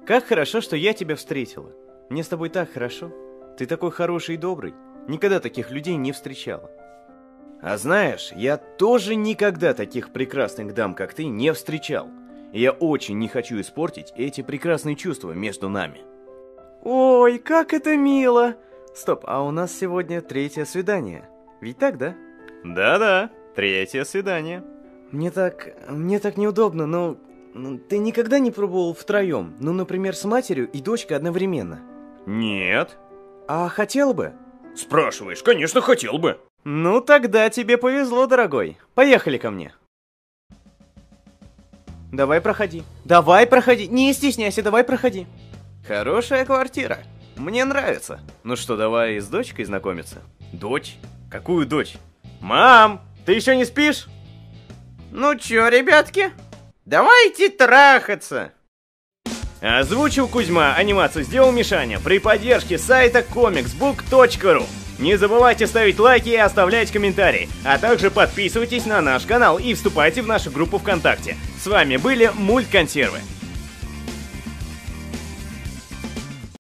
Как хорошо, что я тебя встретила. Мне с тобой так хорошо. Ты такой хороший и добрый. Никогда таких людей не встречала. А знаешь, я тоже никогда таких прекрасных дам, как ты, не встречал. И я очень не хочу испортить эти прекрасные чувства между нами. Ой, как это мило! Стоп, а у нас сегодня 3-е свидание. Ведь так, да? Да-да, 3-е свидание. Мне так неудобно, но... Ты никогда не пробовал втроем? Ну, например, с матерью и дочкой одновременно? Нет. А хотел бы? Спрашиваешь, конечно, хотел бы. Ну, тогда тебе повезло, дорогой. Поехали ко мне. Давай проходи. Давай проходи. Не стесняйся, давай проходи. Хорошая квартира. Мне нравится. Ну что, давай с дочкой знакомиться? Дочь? Какую дочь? Мам, ты еще не спишь? Ну чё, ребятки? Давайте трахаться! Озвучил Кузьма, анимацию сделал Мишаня при поддержке сайта comicsbook.ru. Не забывайте ставить лайки и оставлять комментарии, а также подписывайтесь на наш канал и вступайте в нашу группу ВКонтакте. С вами были Мультконсервы.